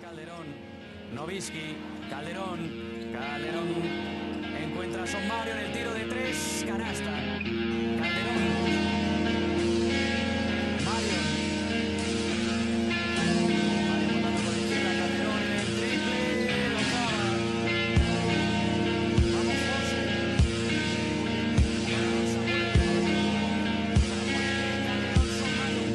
Calderón, Novisky, Calderón, encuentra a Son Mario en el tiro de tres, canasta. Calderón, Mario botando por la izquierda, Calderón en el triple, lo clava. Vamos, José. Calderón, Son Mario,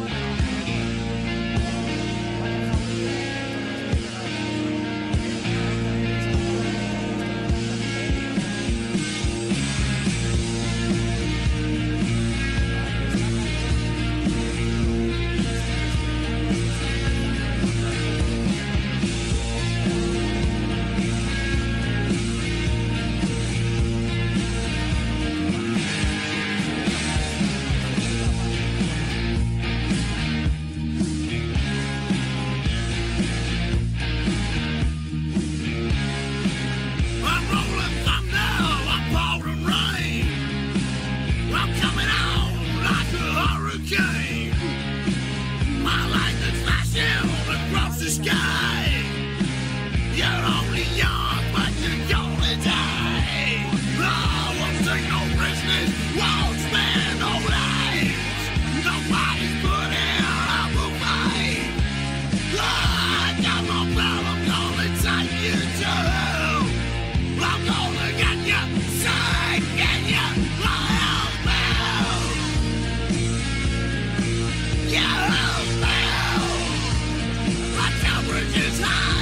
the sky. You're only young, but you're gonna die. I won't take no prisoners, won't spare no lives. Nobody's putting up a fight. I got no problem, I'm gonna take you too. I'm gonna get you sick, get you hellbound. You're hellbound. My temperature is high.